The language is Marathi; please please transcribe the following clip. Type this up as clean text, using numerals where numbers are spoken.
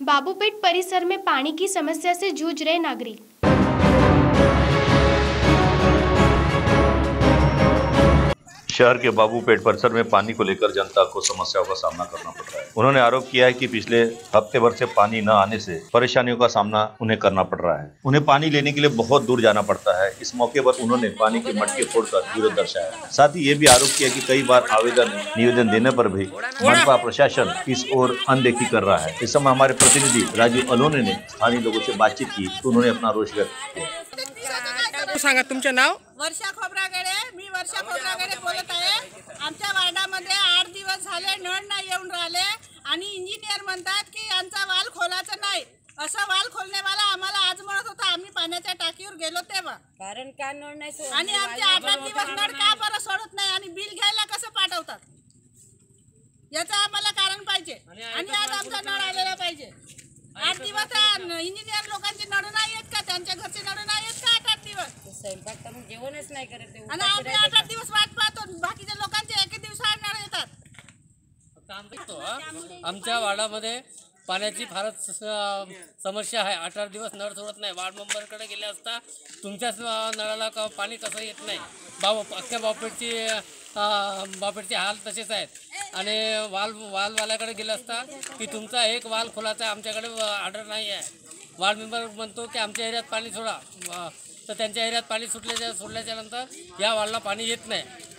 बाबूपेट परिसर में पानी की समस्या से जूझ रहे नागरिक। शहर के बाबूपेट परिसर में पानी को लेकर जनता को समस्याओं का सामना करना पड़ रहा है। उन्होंने आरोप किया है कि पिछले हफ्ते भर से पानी न आने से परेशानियों का सामना उन्हें करना पड़ रहा है। उन्हें पानी लेने के लिए बहुत दूर जाना पड़ता है। इस मौके पर उन्होंने पानी के मटके फोड़कर विरोध दर्शाया। साथ ही ये भी आरोप किया कि कई बार निवेदन देने पर भी मनपा प्रशासन इस ओर अनदेखी कर रहा है। इस समय हमारे प्रतिनिधि राजू अलोने ने स्थानीय लोगों से बातचीत की तो उन्होंने अपना रोष व्यक्त किया। सांगा तुमचं नाव? वर्षा खोब्रागडे। मी वर्षा खोब्रागडे बोलत आहे। आमच्या वार्डामध्ये 8 दिवस झाले नळ नाही येऊन राहिले आणि इंजिनियर म्हणतात की यांचा वाल खोलाचा नाही। असं वाल खोलनेवाला आम्हाला आज म्हणत होता। आम्ही पाण्याच्या टाकीवर गेलो तेव्हा कारण का नळ नाही सोडत आणि आमचे 8 दिवस नळ का बरं सोडत नाही आणि बिल घ्यायला कसं पाठवतात याचं आम्हाला कारण पाहिजे आणि आज आमचा नळ आलेला पाहिजे। 8 दिवस इंजिनियर लोकांची नळ नाही आहेत का? त्यांच्या घरचे नळ नाही आहेत का? 8 दिवस स्वयंपाक करून जेवणच नाही करत ते आणि आम्ही 8 दिवस वाट पाहतो। बाकीच्या लोकांचे एक दिवसाआड नळ येतात। आमच्या वार्डामध्ये पाण्याची फारच समस्या आहे। 8 दिवस नळ सोडत नाही। वार्ड मेंबरकडे गेले असता तुमच्याच नळाला पाणी कसं येत नाही। अख्ख्या बापेटचे हाल तसेच आहेत आणि वालवाल्याकडे गेले असता की तुमचा एक वाल खोलाचा आहे, आमच्याकडे ऑर्डर नाही आहे। वार्ड मेंबर म्हणतो की आमच्या एरियात पाणी सोडा, तर त्यांच्या एरियात पाणी सोडल्याच्या नंतर या वालला पाणी येत नाही